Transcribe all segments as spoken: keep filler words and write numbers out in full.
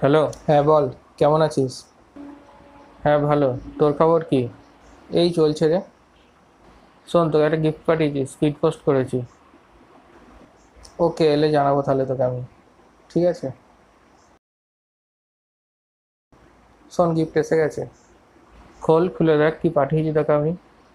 Hello. হ্যাঁ বল, কেমন আছিস? হ্যাঁ ভালো। তোর খবর কি? এই চলছে রে। শোন, তোকে একটা গিফট পাঠিয়েছি, স্পিড পোস্ট করেছি। ওকে, এলে জানাবো তাহলে তোকে আমি। ঠিক আছে, শোন গিফট এসে গেছে। খোল, খুলে দেখ কি পাঠিয়েছি তোকে আমি।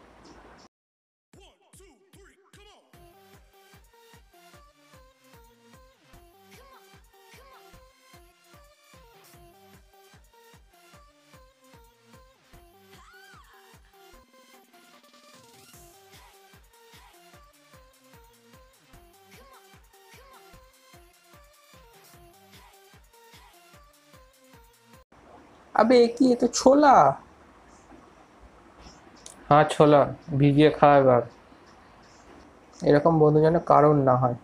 আবে এ কি, এ তো ছোলা। হ্যাঁ ছোলা, ভিজিয়ে খা এবার। এরকম বন্ধু যেন কারণ না হয়।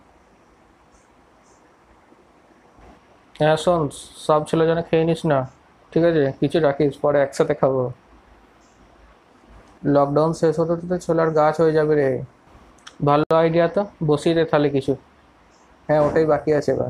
হ্যাঁ শোন, সব ছেলে যেন খেয়ে নিস না, ঠিক আছে? কিছু রাখিস, পরে একসাথে খাবো। লকডাউন শেষ হতে তো ছোলার গাছ হয়ে যাবে রে। ভালো আইডিয়া তো, বসিয়ে দে তাহলে কিছু। হ্যাঁ, ওটাই বাকি আছে এবার।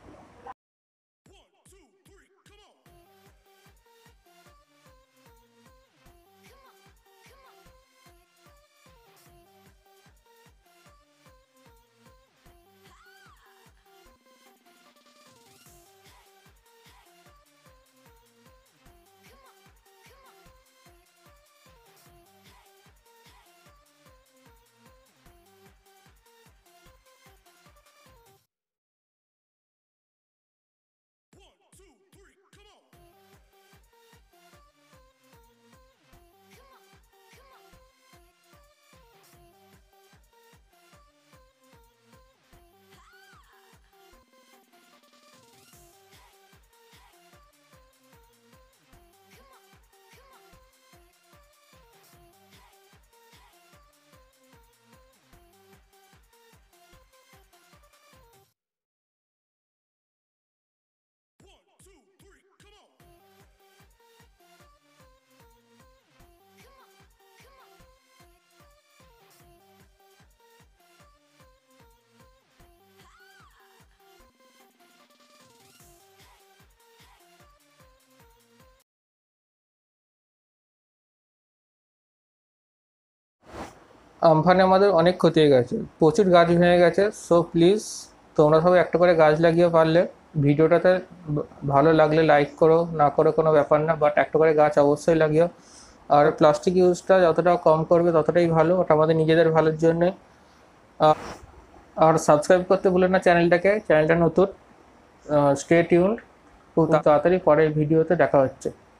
আমফানে আমাদের অনেক ক্ষতি হয়ে গেছে, প্রচুর গাছ ভেঙে গেছে। সো প্লিজ, তোমরা সবাই একটা করে গাছ লাগিয়ে পারলে। ভিডিওটাতে ব- ভালো লাগলে লাইক করো, না করো কোনো ব্যাপার না, বাট একটা করে গাছ অবশ্যই লাগিও। আর প্লাস্টিক ইউজটা যতটা কম করবে ততটাই ভালো, ওটা আমাদের নিজেদের ভালোর জন্যে। আর সাবস্ক্রাইব করতে ভুলো না চ্যানেলটাকে, চ্যানেলটা নতুন। স্টে টিউনড, খুব তাড়াতাড়ি পরের ভিডিওতে দেখা হচ্ছে।